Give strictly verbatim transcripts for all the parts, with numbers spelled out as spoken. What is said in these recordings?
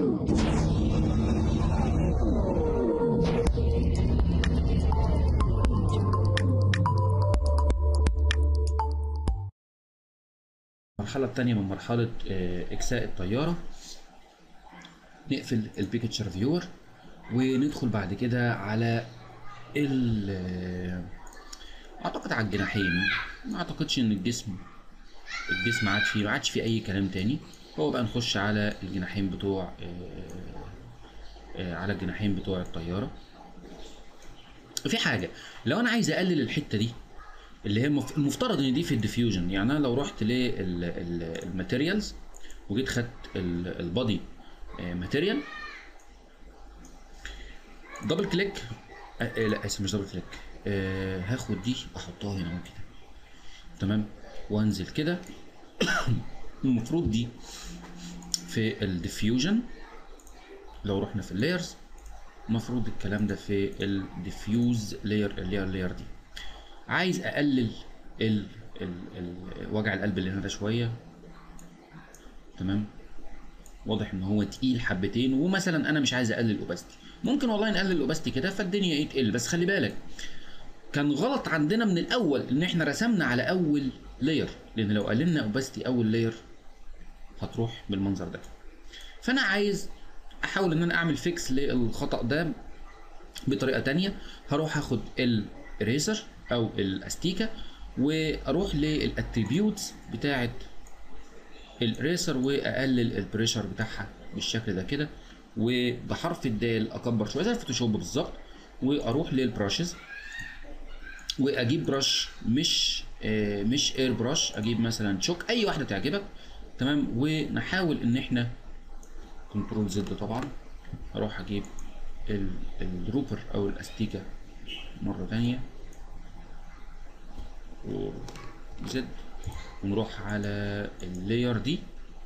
المرحلة التانية من مرحلة إكساء الطيارة، نقفل البيكتشر فيور وندخل بعد كده على ال أعتقد على الجناحين. ما أعتقدش إن الجسم الجسم عاد فيه ما عادش فيه أي كلام تاني. هو بقى نخش على الجناحين بتوع على الجناحين بتوع الطيارة. في حاجة لو أنا عايز أقلل الحتة دي اللي هي المفترض ان دي في الديفيوجن، يعني انا لو رحت للماتيريالز وجيت خدت البادي ماتيريال دبل كليك، آه لا اسف مش دبل كليك، آه هاخد دي احطها هنا كده تمام وانزل كده. المفروض دي في الديفيوجن، لو رحنا في اللايرز المفروض الكلام ده في الديفيوز لاير اللي هي اللاير دي. عايز اقلل ال ال ال وجع القلب اللي هنا ده شويه تمام. واضح ان هو تقيل حبتين، ومثلا انا مش عايز اقلل الاوباستي، ممكن والله نقلل الاوباستي كده فالدنيا ايه تقل. بس خلي بالك كان غلط عندنا من الاول ان احنا رسمنا على اول لاير، لان لو قللنا اوباستي اول لاير هتروح بالمنظر ده. فانا عايز احاول ان انا اعمل فيكس للخطأ ده بطريقه تانية. هروح اخد الاريزر او الاستيكه واروح للاتريبيوتس بتاعه الريسر واقلل البريشر بتاعها بالشكل ده كده، وبحرف الدال اكبر شويه زي الفوتوشوب بالظبط، واروح للبراشز واجيب براش مش آه مش اير براش، اجيب مثلا تشوك اي واحده تعجبك تمام. ونحاول ان احنا كنترول زد طبعا، اروح اجيب الدروبر او الاستيكه مره ثانيه وزد ونروح على اللاير دي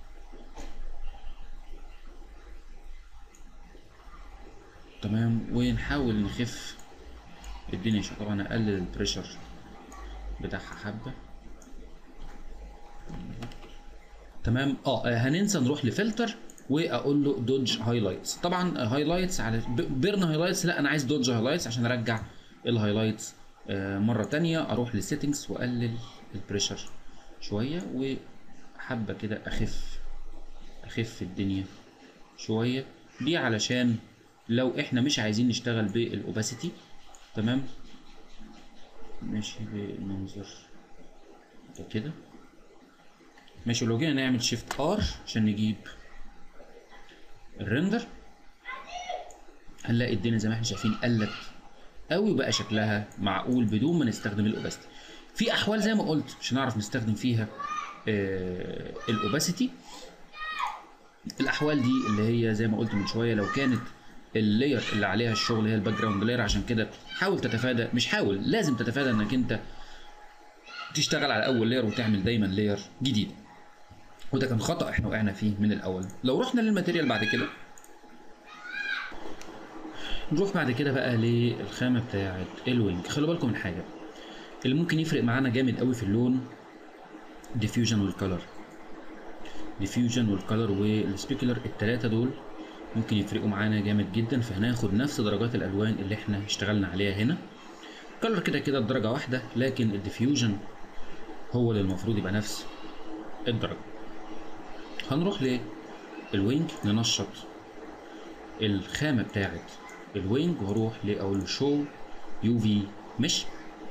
تمام ونحاول نخف الدنيا شويه. طبعا اقلل البريشر بتاعها حبه تمام. اه هننسى نروح لفلتر واقول له دوج هايلايتس. طبعا هايلايتس على بيرن هايلايتس، لا انا عايز دوج هايلايتس عشان ارجع الهايلايتس آه مره تانية. اروح للسيتنجز واقلل البريشر شويه وحبه كده اخف اخف الدنيا شويه دي، علشان لو احنا مش عايزين نشتغل بالاوباسيتي تمام ماشي بالمنظر ده كده ماشي. ولو جينا نعمل شيفت ار عشان نجيب الريندر هنلاقي الدنيا زي ما احنا شايفين قلت قوي وبقى شكلها معقول بدون ما نستخدم الاوباسيتي. في احوال زي ما قلت مش هنعرف نستخدم فيها آه الاوباسيتي. الاحوال دي اللي هي زي ما قلت من شويه لو كانت اللاير اللي عليها الشغل هي الباك جراوند لاير، عشان كده حاول تتفادى، مش حاول لازم تتفادى انك انت تشتغل على اول لاير وتعمل دايما لاير جديد، وده كان خطأ احنا وقعنا فيه من الاول. لو رحنا للماتيريال بعد كده نروح بعد كده بقى للخامه بتاعه الوينج. خلوا بالكم من حاجه اللي ممكن يفرق معانا جامد قوي في اللون، ديفيوجن والكلر. ديفيوجن والكلر والسبيكولر الثلاثه دول ممكن يفرقوا معانا جامد جدا، فهناخد نفس درجات الالوان اللي احنا اشتغلنا عليها هنا. الكلر كده كده بدرجه واحده، لكن الديفيوجن هو اللي المفروض يبقى نفس الدرجه. هنروح للوينج ننشط الخامه بتاعه الوينج، وهروح لاول شو يو في مش،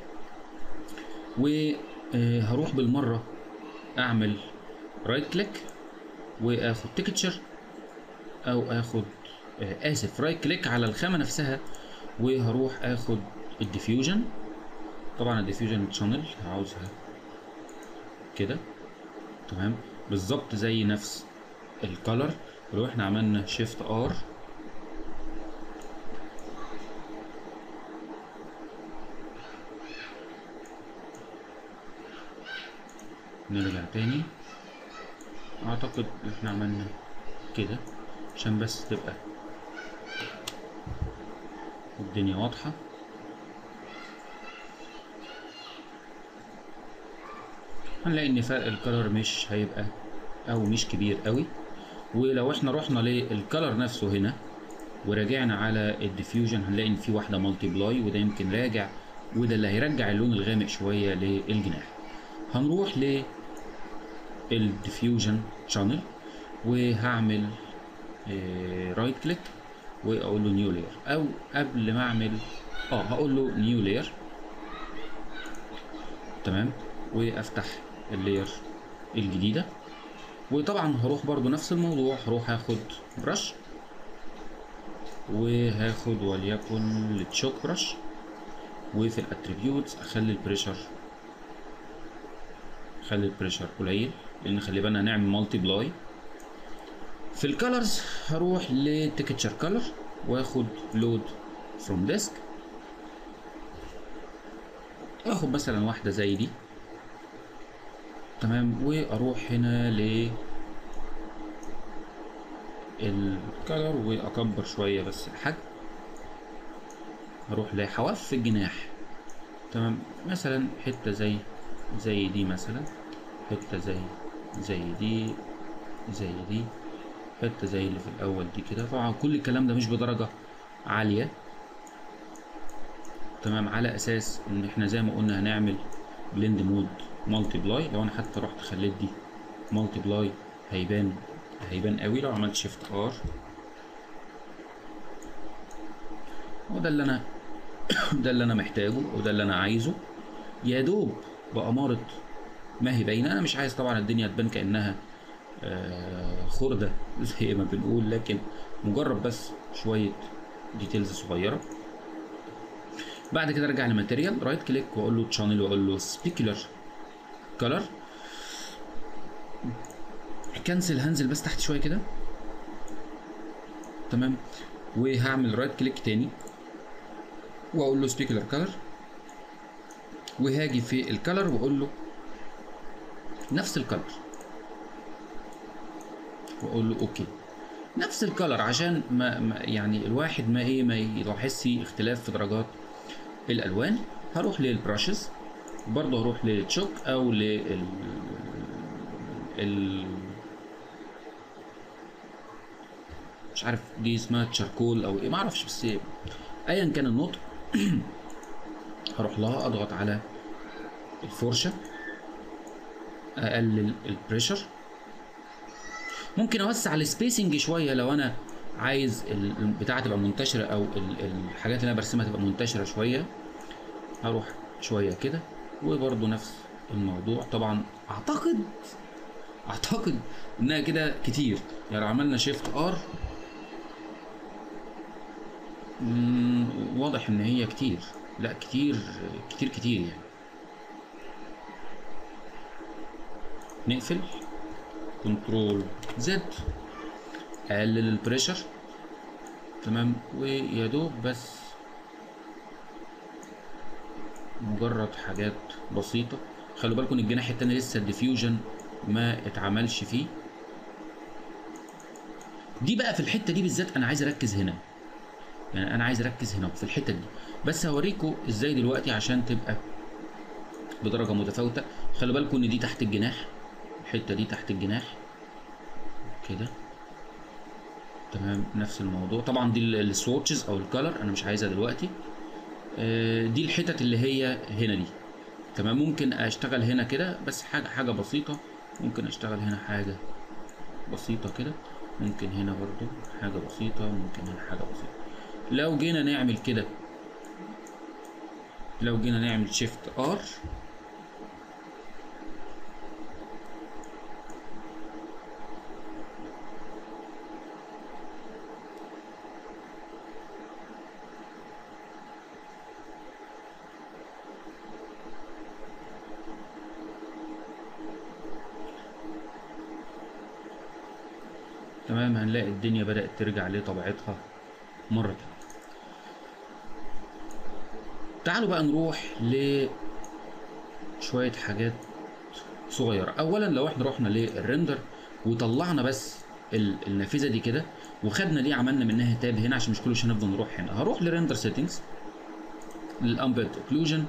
وهروح بالمره اعمل رايت كليك واخد تكتشر او اخد اسف رايت كليك على الخامه نفسها، وهروح اخد الديفيوجن. طبعا الديفيوجن شانل عاوزها كده تمام بالظبط زي نفس الكالر. ولو احنا عملنا شيفت ار نرجع تاني، اعتقد احنا عملنا كده عشان بس تبقى الدنيا واضحة. هنلاقي ان فرق الكلر مش هيبقى او مش كبير قوي ولو احنا رحنا للكلر نفسه هنا وراجعنا على الديفيوجن هنلاقي ان في واحده مالتي بلاي، وده يمكن راجع، وده اللي هيرجع اللون الغامق شويه للجناح. هنروح للديفيوجن شانل وهعمل رايت كليك واقول له نيو لاير، او قبل ما اعمل اه هقول له نيو لاير. تمام، وافتح اللاير الجديده. وطبعا هروح برضو نفس الموضوع، هروح هاخد برش وهاخد وليكن التشوك برش، وفي الاتريبيوتس اخلي البريشر خلي البريشر قليل، لان خلي بالنا هنعمل مالتي بلاي. في الكالرز هروح لتكتشر كالر واخد لود فروم ديسك، اخد مثلا واحده زي دي. تمام، واروح هنا ل الكالر واكبر شويه بس الحجم. هروح لحواف الجناح. تمام، مثلا حته زي زي دي، مثلا حته زي زي دي زي دي حته زي اللي في الاول دي كده. طبعا كل الكلام ده مش بدرجه عاليه. تمام، على اساس ان احنا زي ما قلنا هنعمل بلند مود مالتي بلاي. لو انا حتى رحت خليت دي مالتي بلاي هيبان هيبان قوي لو عملت شيفت ار. وده اللي انا ده اللي انا محتاجه وده اللي انا عايزه، يا دوب بأمارة ما هي باينه. انا مش عايز طبعا الدنيا تبان كانها آه خرده زي ما بنقول، لكن مجرد بس شويه ديتيلز صغيره. بعد كده ارجع لماتيريال، رايت كليك واقول له تشانل واقول له سبيكولار كلر. كنسل، هنزل بس تحت شويه كده. تمام، وهعمل رايت كليك تاني واقول له سبيكولار كلر، وهاجي في الكلر واقول له نفس الكلر واقول له اوكي. نفس الكلر عشان ما, ما يعني الواحد ما ايه ما يلاحظش اختلاف في درجات الالوان. هروح للبراشز برضه، هروح للتشوك او لل ال... مش عارف دي اسمها تشاركول او ايه، ما اعرفش، بس ايه ايا كان النطق. هروح لها اضغط على الفرشه، اقلل البريشر، ممكن اوسع السبيسنج شويه لو انا عايز البتاعه تبقى منتشره او الحاجات اللي انا برسمها تبقى منتشره شويه. هروح شويه كده، وبرده نفس الموضوع. طبعا اعتقد اعتقد انها كده كتير، يعني لو عملنا شيفت ار واضح ان هي كتير. لا كتير كتير كتير يعني. نقفل كنترول زد، اقلل البريشر. تمام، ويا دوب بس مجرد حاجات بسيطة. خلوا بالكم الجناح التاني لسه الديفيوجن ما اتعملش فيه. دي بقى في الحتة دي بالذات انا عايز اركز هنا، يعني انا عايز اركز هنا في الحتة دي. بس هوريكم ازاي دلوقتي عشان تبقى بدرجة متفاوتة. خلوا بالكم ان دي تحت الجناح، الحتة دي تحت الجناح كده. تمام، نفس الموضوع. طبعا دي السواتشز او الكالر انا مش عايزها دلوقتي. دي الحتت اللي هي هنا دي. تمام، ممكن اشتغل هنا كده بس حاجه حاجه بسيطه. ممكن اشتغل هنا حاجه بسيطه كده، ممكن هنا برضو حاجه بسيطه، ممكن هنا حاجه بسيطه. لو جينا نعمل كده، لو جينا نعمل شيفت ار، تمام، هنلاقي الدنيا بدأت ترجع لطبيعتها مرة تانية. تعالوا بقى نروح لشوية حاجات صغيرة. أولا لو احنا رحنا للريندر وطلعنا بس النافذة دي كده وخدنا دي عملنا منها تاب هنا، عشان مش كل شوية نفضل نروح هنا. هروح لريندر سيتنجز، للامبيد اوكلوجن.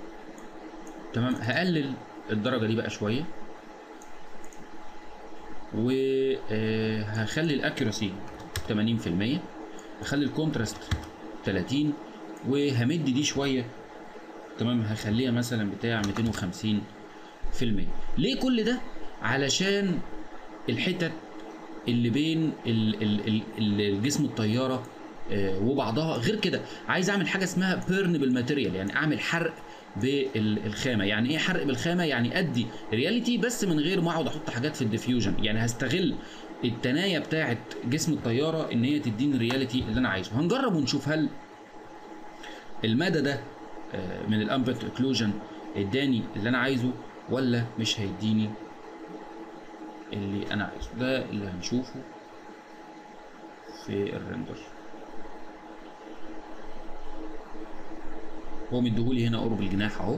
تمام، هقلل الدرجة دي بقى شوية، وهخلي الاكيوراسي ثمانين في المية، هخلي الكونتراست ثلاثين، وهمد دي شويه. تمام، هخليها مثلا بتاع مئتين وخمسين في المية. ليه كل ده؟ علشان الحتت اللي بين ال ال ال الجسم الطياره آه وبعضها. غير كده عايز اعمل حاجه اسمها بيرن بالماتيريال، يعني اعمل حرق بالخامه. يعني ايه حرق بالخامه؟ يعني ادي رياليتي بس من غير ما اقعد احط حاجات في الديفيوجن. يعني هستغل التنايه بتاعه جسم الطياره ان هي تديني الرياليتي اللي انا عايزه. هنجرب ونشوف هل المدى ده آه من الامبت اوكلوجن اداني اللي انا عايزه ولا مش هيديني اللي انا عايزه. ده اللي هنشوفه في الريندر. هو مديهولي هنا قرب الجناح اهو.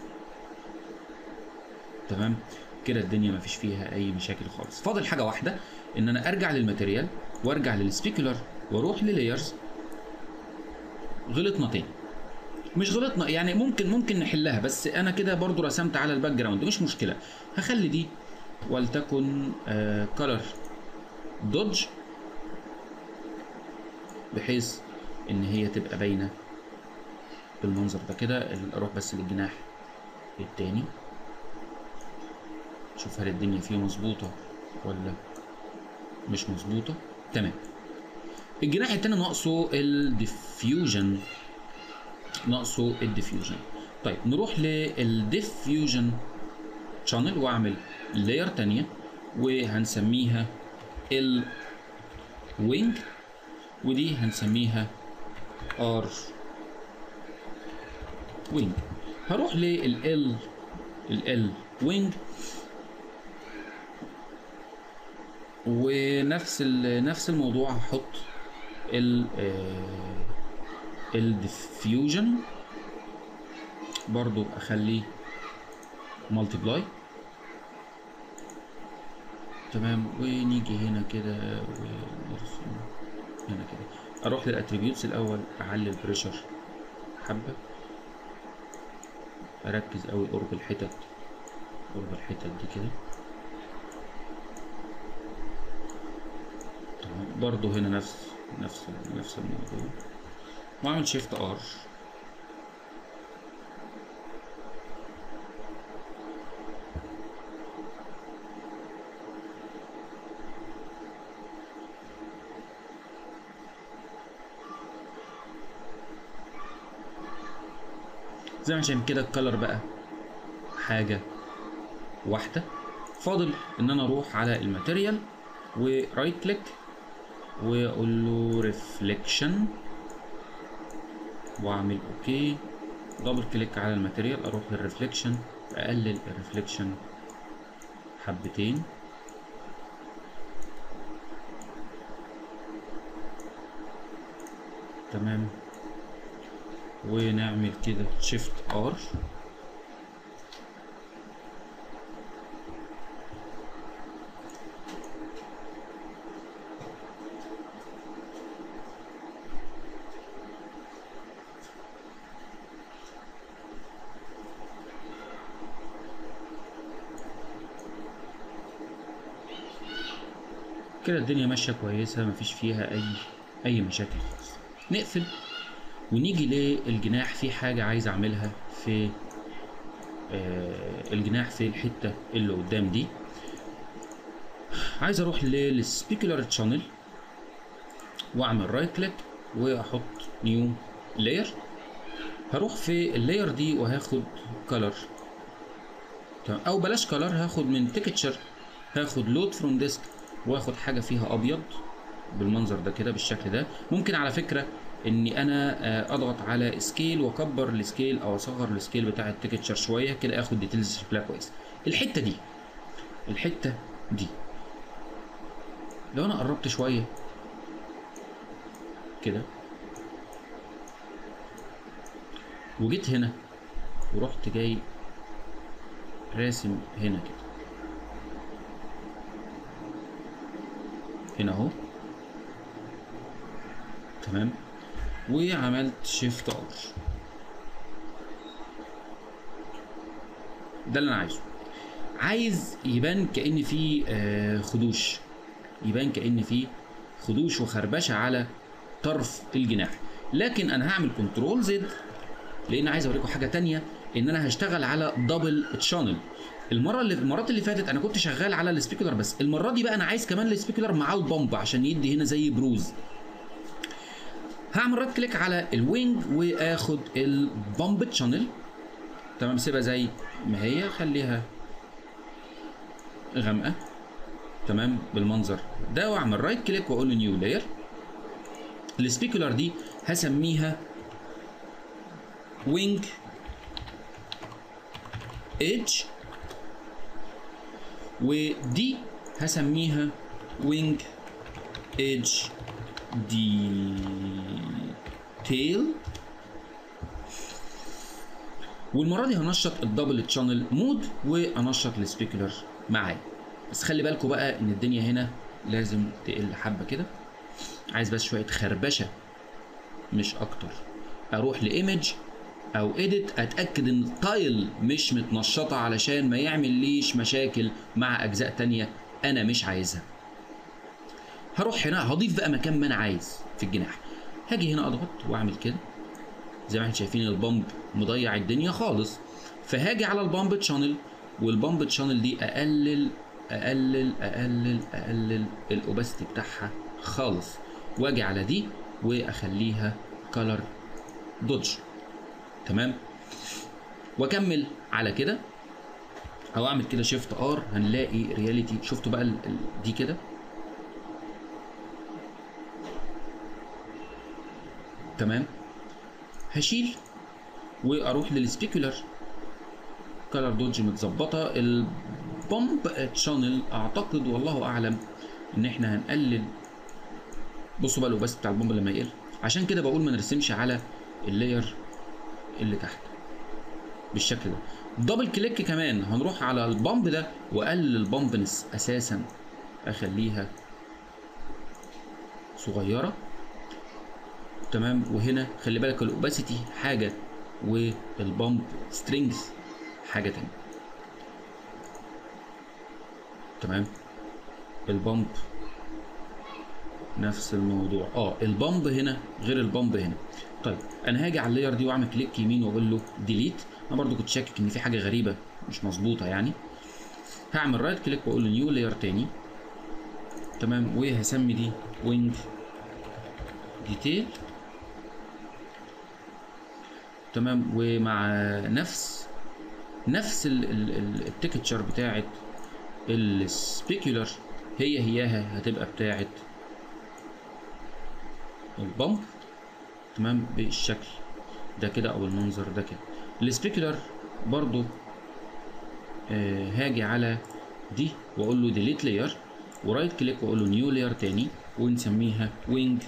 تمام كده الدنيا مفيش فيها اي مشاكل خالص. فاضل حاجه واحده، ان انا ارجع للماتيريال وارجع للسبيكولر واروح للايرز. غلطنا تاني، مش غلطنا يعني، ممكن ممكن نحلها، بس انا كده برضو رسمت على الباك جراوند مش مشكله. هخلي دي ولتكن كلر دوج بحيث ان هي تبقى باينه بالمنظر ده كده. اروح بس للجناح التاني شوف هل الدنيا فيه مظبوطه ولا مش مظبوطه. تمام، الجناح التاني ناقصه الديفيوجن، ناقصه الديفيوجن. طيب نروح للديفيوجن شانل واعمل لاير تانية وهنسميها الوينج، ودي هنسميها ار وينج. هروح لل ال وينج ونفس نفس الموضوع هحط ال الديفيوجن برضو اخليه مالتيبلاي. تمام، ونيجي هنا كده ونرسم هنا كده. اروح للاتريبيوتس الاول، اعلي البريشر حبه، اركز قوي قرب الحتت قرب الحتت دي كده. تمام، برضو هنا نفس نفس نفس الموضوع، واعمل شيفت ار. زي ما عشان كده الكلر بقى حاجة واحدة. فاضل ان انا اروح على الماتيريال ورايت كليك واقول له ريفليكشن واعمل اوكي. دبل كليك على الماتيريال، اروح للريفليكشن، اقلل الريفليكشن حبتين. تمام، ونعمل كده شيفت ار. كده الدنيا ماشيه كويسه، مفيش فيها اي اي مشاكل خالص. نقفل ونيجي للجناح. في حاجه عايز اعملها في آه الجناح في الحته اللي قدام دي. عايز اروح للسبيكولار تشانل واعمل رايت كليك واحط نيو لاير. هروح في اللاير دي وهاخد كلر، او بلاش كلر، هاخد من تكتشر، هاخد لود فروم ديسك واخد حاجه فيها ابيض بالمنظر ده كده بالشكل ده. ممكن على فكره اني انا اضغط على سكيل واكبر السكيل او اصغر السكيل بتاع التكتشر شويه كده، اخد ديتيلز شكلها كويس. الحته دي الحته دي لو انا قربت شويه كده وجيت هنا ورحت جاي راسم هنا كده، هنا اهو. تمام، وعملت شيفت ار. ده اللي انا عايزه. عايز يبان كأن في آه خدوش، يبان كأن في خدوش وخربشه على طرف الجناح. لكن انا هعمل كنترول زد لان عايز اوريكم حاجه تانية، ان انا هشتغل على دبل تشانل. المره اللي المرات اللي فاتت انا كنت شغال على السبيكولر بس، المره دي بقى انا عايز كمان السبيكولر مع البامب عشان يدي هنا زي بروز. هعمل رايت كليك على الوينج واخد البامب تشانل، تمام، سيبها زي ما هي، خليها غامقه تمام بالمنظر ده، واعمل رايت كليك واقول له نيو لاير. السبيكولر دي هسميها وينج ايدج، ودي هسميها وينج ايدج ديتيل. والمره دي هنشط الدبل تشانل مود وانشط السبيكولر معايا. بس خلي بالكم بقى ان الدنيا هنا لازم تقل حبه كده، عايز بس شويه خربشه مش اكتر. اروح لايمج او اديت، اتاكد ان التايل مش متنشطه علشان ما يعمل ليش مشاكل مع اجزاء تانية انا مش عايزها. هروح هنا هضيف بقى مكان ما انا عايز في الجناح، هاجي هنا اضغط واعمل كده زي ما احنا شايفين البامب مضيع الدنيا خالص. فهاجي على البامب تشانل، والبامب تشانل دي اقلل اقلل اقلل اقلل الاوباستي بتاعها خالص، واجي على دي واخليها كلر دوج، تمام، واكمل على كده او اعمل كده شيفت ار، هنلاقي رياليتي. شفتوا بقى ال ال دي كده، تمام. هشيل واروح للسبيكولر كلر دوج متظبطه. البامب تشانل اعتقد والله اعلم ان احنا هنقلل، بصوا بقى الاوباستي بتاع البامب لما يقل، عشان كده بقول ما نرسمش على اللاير اللي تحت بالشكل ده. دبل كليك كمان هنروح على البامب ده واقلل البامبنس اساسا، اخليها صغيره، تمام. وهنا خلي بالك الاوباسيتي حاجه والبامب سترينجز حاجه تانية، تمام. البامب نفس الموضوع، اه البامب هنا غير البامب هنا. طيب انا هاجي على اللاير دي واعمل كليك يمين واقول له ديليت. انا برضو كنت شاكك ان في حاجه غريبه مش مظبوطه يعني. هعمل رايت كليك واقول له نيو لاير تاني، تمام، وهسمي دي وينج ديتيل، تمام. ومع نفس نفس التكتشر بتاعت السبيكولر هي هياها هتبقى بتاعت البامب، تمام، بالشكل ده كده او المنظر ده كده. السبيكولر برضو آه هاجي على دي واقول له ديليت لاير ورايت كليك واقول له نيو لاير تاني ونسميها وينج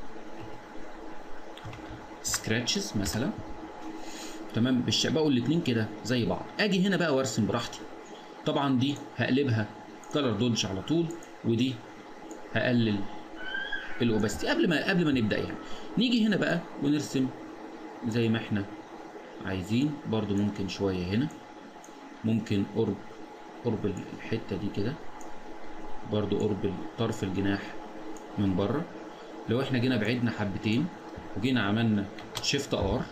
سكراتشز مثلا، تمام. بقوا الاتنين كده زي بعض. اجي هنا بقى وارسم براحتي. طبعا دي هقلبها كلر دوج على طول، ودي هقلل الاوباستي قبل ما قبل ما نبدا يعني. نيجي هنا بقى ونرسم زي ما احنا عايزين، برضو ممكن شويه هنا، ممكن قرب قرب الحته دي كده، برضو قرب طرف الجناح من بره. لو احنا جينا بعدنا حبتين وجينا عملنا شيفت ار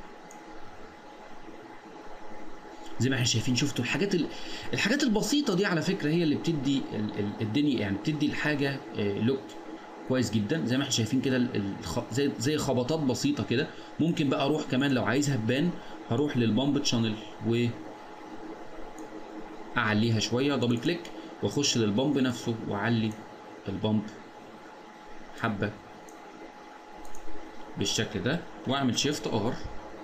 زي ما احنا شايفين، شفتوا الحاجات الحاجات البسيطه دي على فكره هي اللي بتدي الدنيا يعني، بتدي الحاجه لوك كويس جدا. زي ما احنا شايفين كده زي زي خبطات بسيطه كده. ممكن بقى اروح كمان لو عايزها تبان، هروح للبامب تشانل و اعليها شويه دبل كليك واخش للبامب نفسه واعلي البامب حبه بالشكل ده، واعمل شيفت ار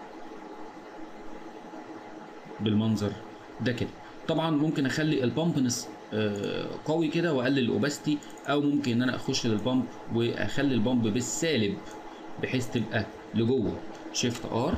بالمنظر ده كده. طبعا ممكن اخلي البامبنس قوي كده واقلل الاوباستي، او ممكن ان انا اخش للبامب واخلي البامب بالسالب بحيث تبقى لجوه. شيفت ار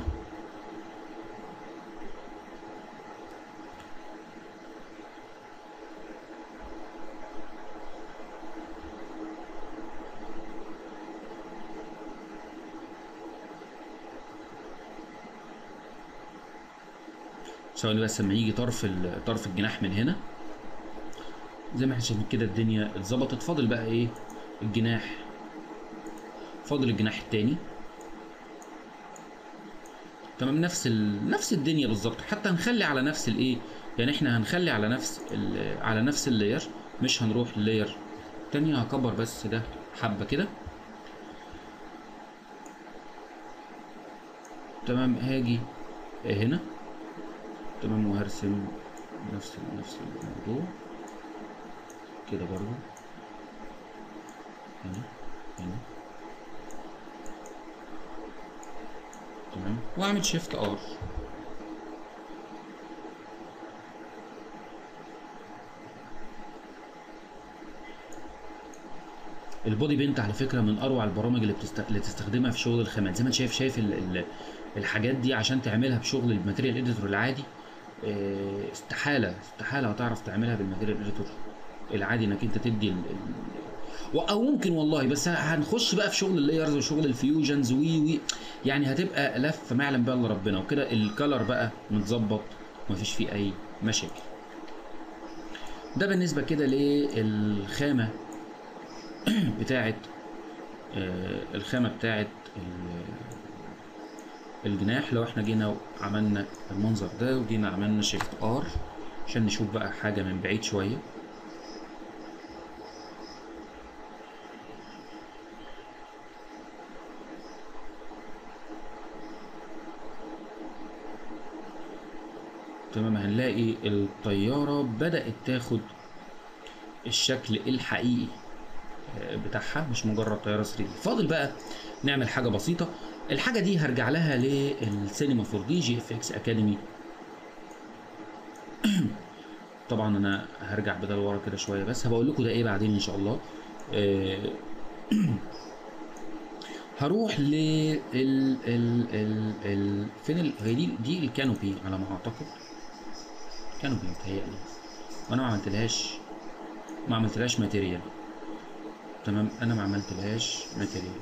ثواني بس لما يجي طرف طرف الجناح من هنا زي ما احنا شايفين كده الدنيا اتظبطت. فاضل بقى ايه؟ الجناح. فاضل الجناح التاني. تمام، نفس ال... نفس الدنيا بالظبط. حتى هنخلي على نفس الايه، يعني احنا هنخلي على نفس ال... على نفس اللاير، مش هنروح اللاير تانية. هكبر بس ده حبة كده. تمام، هاجي هنا. تمام، وهرسم نفس نفس الموضوع كده برضو. هنا هنا. تمام، واعمل شيفت ار. البودي بينت على فكره من اروع البرامج اللي, بتست... اللي تستخدمها في شغل الخامات. زي ما انت شايف شايف ال... ال... الحاجات دي عشان تعملها بشغل الماتيريال اديتور العادي. اه، استحاله استحاله هتعرف تعملها بالماتيريال اديتور العادي، انك انت تدي ال... ال... او ممكن والله، بس هنخش بقى في شغل اللايرز وشغل الفيوجنز وي وي يعني هتبقى لفه ما يعلم بها الا ربنا. وكده الكالر بقى متظبط ومفيش فيه اي مشاكل. ده بالنسبه كده للخامه بتاعت آه الخامه بتاعت الجناح. لو احنا جينا وعملنا المنظر ده وجينا عملنا شيفت ار عشان نشوف بقى حاجه من بعيد شويه. تمام، هنلاقي الطياره بدات تاخد الشكل الحقيقي بتاعها، مش مجرد طياره ثري دي. فاضل بقى نعمل حاجه بسيطه. الحاجه دي هرجع لها للسينما فور دي جي اف اكس اكاديمي. طبعا انا هرجع بدل ورا كده شويه، بس هبقول لكم ده ايه بعدين ان شاء الله. أه هروح ل ال ال ال ال فين ال... هي دي دي الكانوبي على ما اعتقد. كانوبي متهيألي، وانا ما عملتلهاش ما عملتلهاش ماتيريال. تمام، انا ما عملتلهاش ماتيريال،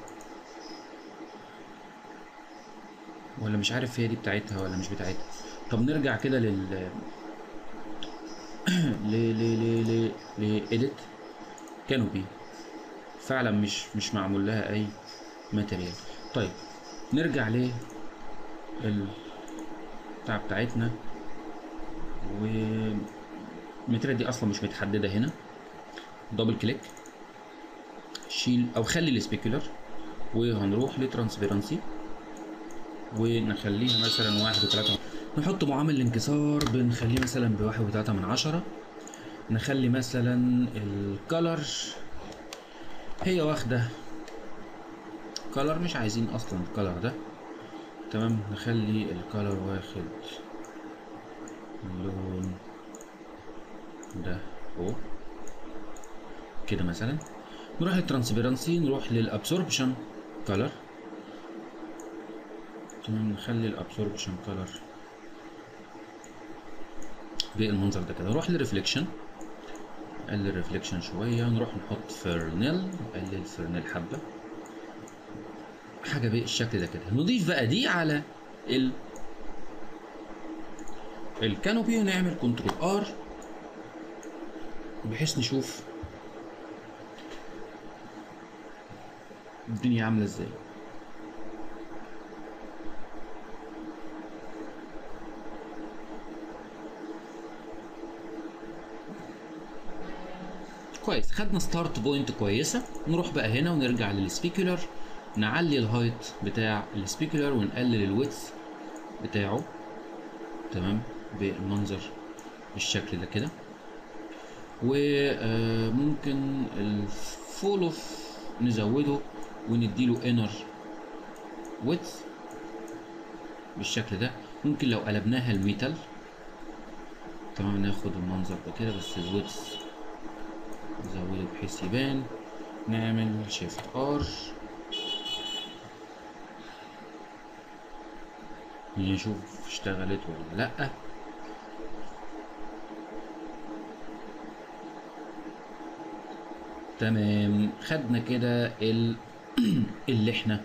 ولا مش عارف هي دي بتاعتها ولا مش بتاعتها. طب نرجع كده لل ل ل ل ل ل edit كانوبي. فعلا مش مش معمول لها اي ماتيريال. طيب نرجع ل بتاع بتاعتنا، والماتيريال دي اصلا مش متحدده هنا. دبل كليك، شيل او خلي السبيكولر، وهنروح لترانسبيرنسي ونخليها مثلا واحد وتلاتة. نحط معامل الانكسار بنخليه مثلا بواحد وتلاتة من عشرة. نخلي مثلا الكالر هي واخدة كالر، مش عايزين اصلا الكالر ده. تمام، نخلي الكالر واخد اللون ده اهو كده مثلا. نروح للترانسبيرنسي، نروح للابسوربشن كالر. تمام، نخلي الابسوربشن كالر بالمنظر ده كده. نروح للريفليكشن، نقلل الريفليكشن شويه. نروح نحط فيرنيل، نقلل فيرنيل حبه، حاجه بالشكل ده كده. نضيف بقى دي على ال الكانوبي ونعمل كنترول ار بحيث نشوف الدنيا عامله ازاي. كويس، خدنا ستارت بوينت كويسه. نروح بقى هنا ونرجع للسبيكولر، نعلي الهايت بتاع السبيكولر ونقلل الويدث بتاعه. تمام، بالمنظر بالشكل ده كده. وممكن الفول اوف نزوده ونديله انر ويدث بالشكل ده. ممكن لو قلبناها الميتال، تمام، ناخد المنظر ده كده بس الويدث نزوده بحيث يبان. نعمل شيفت ار نشوف اشتغلت ولا لأ. تمام، خدنا كده ال... اللي احنا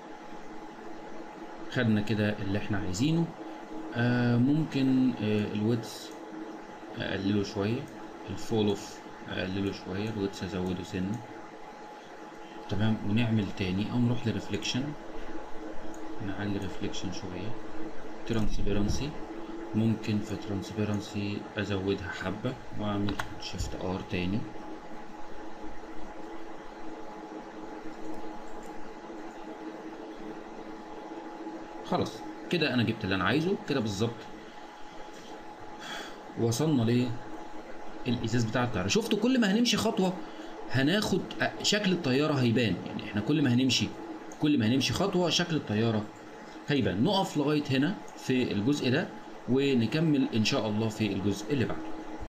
خدنا كده اللي احنا عايزينه. آه ممكن آه الويدث اقلله شويه، الفول اوف اقلله شويه الويتس ازوده سنه. تمام. ونعمل تاني او نروح لريفليكشن، نعلي ريفليكشن شويه. ترانسبيرنسي ممكن في ترانسبيرنسي ازودها حبه واعمل شيفت ار تاني. خلاص كده انا جبت اللي انا عايزه كده بالظبط. وصلنا ليه الازاز بتاع الطياره. شفتوا كل ما هنمشي خطوه هناخد شكل الطياره هيبان. يعني احنا كل ما هنمشي كل ما هنمشي خطوه شكل الطياره هيبان. نقف لغايه هنا في الجزء ده ونكمل ان شاء الله في الجزء اللي بعده.